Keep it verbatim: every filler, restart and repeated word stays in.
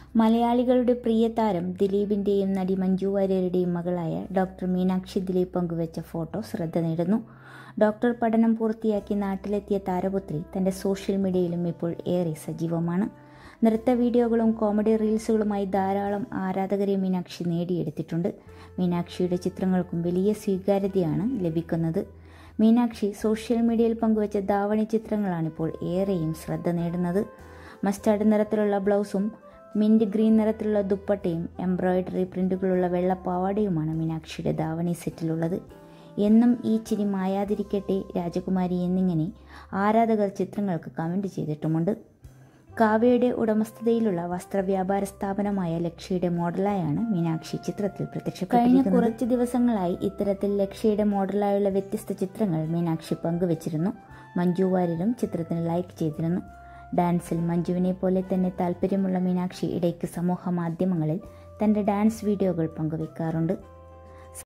മലയാളികളുടെ പ്രിയ താരം ദിലീപിൻ്റെയും നടി മഞ്ജു വാര്യരുടെയും മകളായ ഡോക്ടർ മീനാക്ഷി ദിലീപ് പങ്കുവച്ച ഫോട്ടോ ശ്രദ്ധ നേടുന്നു. ഡോക്ടർ പഠനം പൂർത്തിയാക്കി നാട്ടിലെത്തിയ താരപുത്രി തൻ്റെ സോഷ്യൽ മീഡിയയിലും ഇപ്പോൾ ഏറെ സജീവമാണ്. നൃത്ത വീഡിയോകളും കോമഡി റീൽസുകളുമായി ധാരാളം ആരാധകരെ മീനാക്ഷി നേടിയെടുത്തിട്ടുണ്ട്. മീനാക്ഷിയുടെ ചിത്രങ്ങൾക്കും വലിയ സ്വീകാര്യതയാണ് ലഭിക്കുന്നത്. മീനാക്ഷി സോഷ്യൽ മീഡിയയിൽ പങ്കുവച്ച ധാവണി ചിത്രങ്ങളാണിപ്പോൾ ഏറെയും ശ്രദ്ധ നേടുന്നത്. മസ്റ്റാർഡ് നിറത്തിലുള്ള ബ്ലൗസും മിൻറ്റ് ഗ്രീൻ നിറത്തിലുള്ള ദുപ്പട്ടയും എംബ്രോയിഡറി പ്രിന്റുകളുള്ള വെള്ളപ്പാവാടയുമാണ് മീനാക്ഷിയുടെ ധാവണി സെറ്റിലുള്ളത്. എന്നും ഈ ചിരി മായാതിരിക്കട്ടെ രാജകുമാരി എന്നിങ്ങനെ ആരാധകർ ചിത്രങ്ങൾക്ക് കമന്റ് ചെയ്തിട്ടുമുണ്ട്. കാവ്യയുടെ ഉടമസ്ഥതയിലുള്ള വസ്ത്രവ്യാപാര സ്ഥാപനമായ ലക്ഷ്യയുടെ മോഡലായാണ് മീനാക്ഷി ചിത്രത്തിൽ പ്രത്യക്ഷപ്പെട്ടിരിക്കുന്നത്. കഴിഞ്ഞ കുറച്ച് ദിവസങ്ങളായി ഇത്തരത്തിൽ ലക്ഷ്യയുടെ മോഡലായുള്ള വ്യത്യസ്ത ചിത്രങ്ങൾ മീനാക്ഷി പങ്കുവച്ചിരുന്നു. മഞ്ജു വാര്യരും ചിത്രത്തിന് ലൈക്ക് ചെയ്തിരുന്നു. ഡാൻസിൽ മഞ്ജുവിനെ പോലെ തന്നെ താല്പര്യമുള്ള മീനാക്ഷി ഇടയ്ക്ക് സമൂഹ മാധ്യമങ്ങളിൽ തൻ്റെ ഡാൻസ് വീഡിയോകൾ പങ്കുവെക്കാറുണ്ട്.